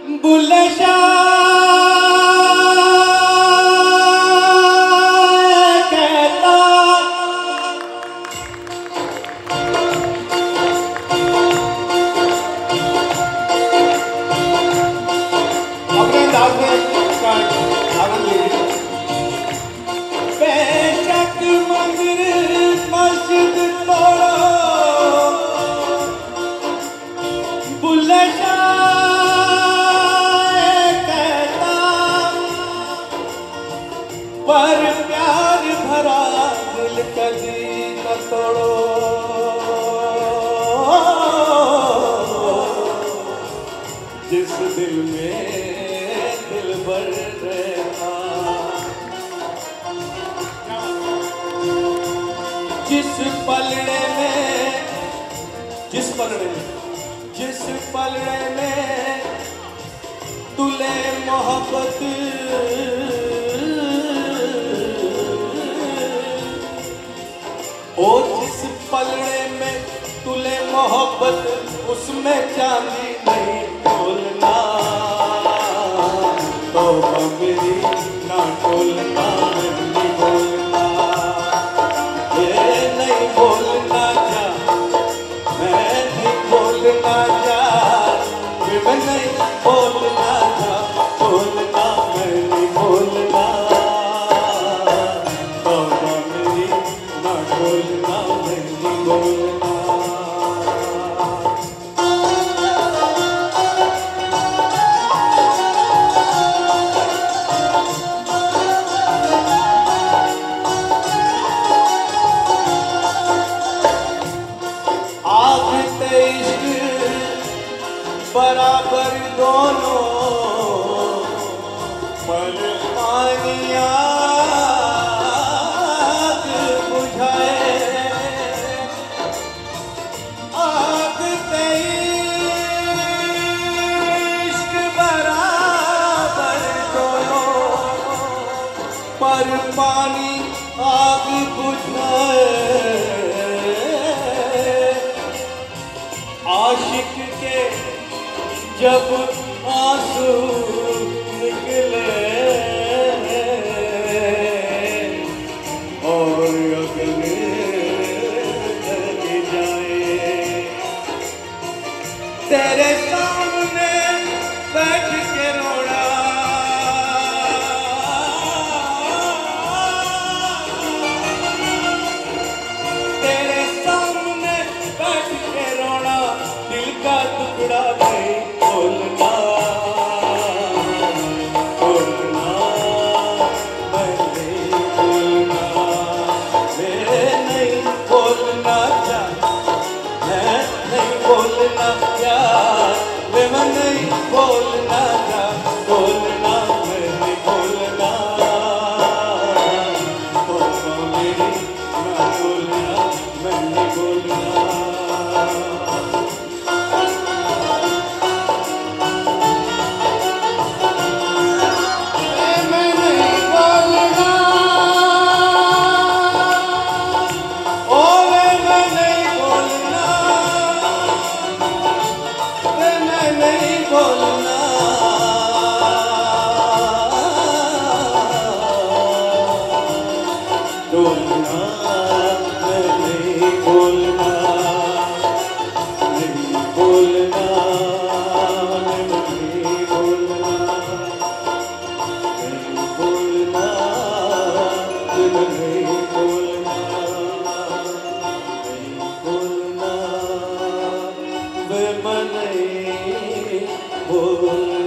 बुल्ले शाह कहता अपने अंदाज में इसका आनंद लीजिए। बेशक मंदिर मस्जिद तोड़ो बुल्ले पर प्यार भरा दिल कभी न तोड़ो। जिस दिल में दिल भर रहता, जिस पलड़े में तुले मोहब्बत ओ जिस पलड़े में तुले मोहब्बत उसमें चांदी नहीं तोलना। तो मेरी ना टोलना नहीं बोलना, ये नहीं बोलना जा, मैं नहीं बोलना जा, मैं नहीं बोलना जा, बोलना मैं नहीं बोलना। तो मेरी ना बोलना नहीं बोलना। आग ते इश्क बराबर दोनों पर पानी आग बुझाए। आग ते इश्क बराबर दोनों पर पानी आग बुझाए। आशिक के जब आंसू निकले और अगले जल जाए, तेरे सामने बैठ के रोना, तेरे सामने बैठ के रोना, दिल का टुकड़ा नहीं बोलना। बोलना मैं नहीं बोलना, मैं नहीं बोलना जा, मैं नहीं बोलना प्यार, मैं नहीं बोलना जा, बोलना मैं नहीं बोलना। बोलना मेरी ना बोलना मैं नहीं बोलना। बोलना मैं नहीं बोलना, नहीं बोलना मैं नहीं बोलना, नहीं बोलना मैं नहीं बोलना, नहीं बोलना मैं नहीं बोलना।